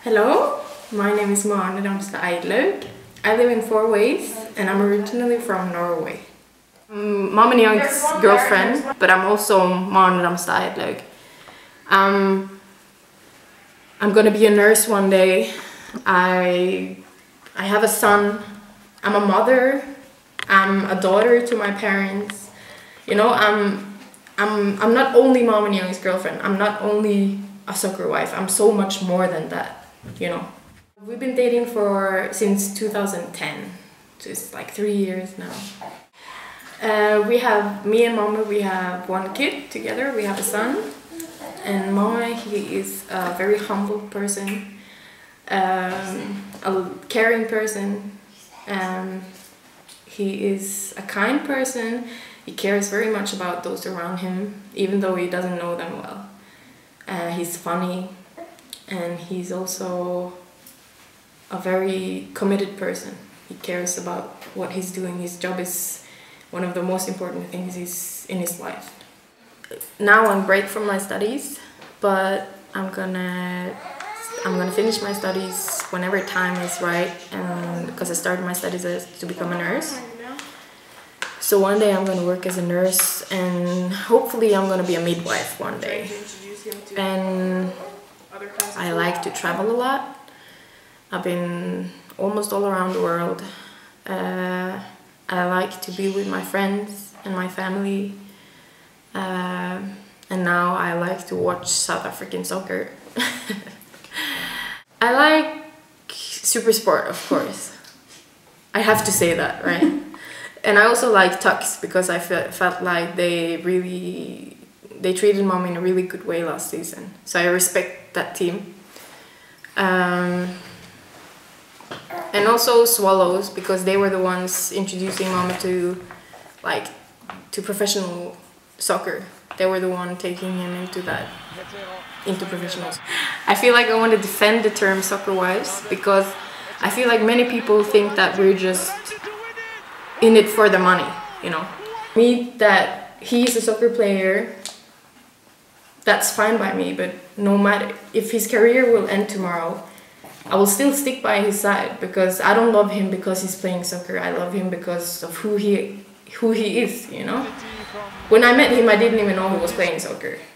Hello, my name is Mame Niang. I live in Fourways and I'm originally from Norway. I'm Mame Niang's girlfriend, but I'm also Mame Niang. I'm gonna be a nurse one day. I have a son. I'm a mother. I'm a daughter to my parents. You know, I'm not only Mame Niang's girlfriend. I'm not only a soccer wife. I'm so much more than that. You know, we've been dating since 2010, so it's like 3 years now. Me and Mama, we have one kid together. We have a son, and Mama, he is a very humble person, a caring person. He is a kind person. He cares very much about those around him, even though he doesn't know them well. He's funny. And he's also a very committed person. He cares about what he's doing. His job is one of the most important things in his life. Now I'm break from my studies, but I'm gonna finish my studies whenever time is right, and because I started my studies to become a nurse. So one day I'm gonna work as a nurse, and hopefully I'm gonna be a midwife one day. And I like to travel a lot. I've been almost all around the world. I like to be with my friends and my family. And now I like to watch South African soccer. I like Supersport, of course. I have to say that, right? And I also like Tucks because I felt like they treated Mom in a really good way last season. So I respect that team. And also Swallows, because they were the ones introducing Mama to professional soccer. They were the one taking him into professionals. I feel like I want to defend the term soccer wives, because I feel like many people think that we're just in it for the money, you know. Me, that he's a soccer player, that's fine by me, but no matter if his career will end tomorrow, I will still stick by his side, because I don't love him because he's playing soccer. I love him because of who he is, you know. When I met him, I didn't even know he was playing soccer.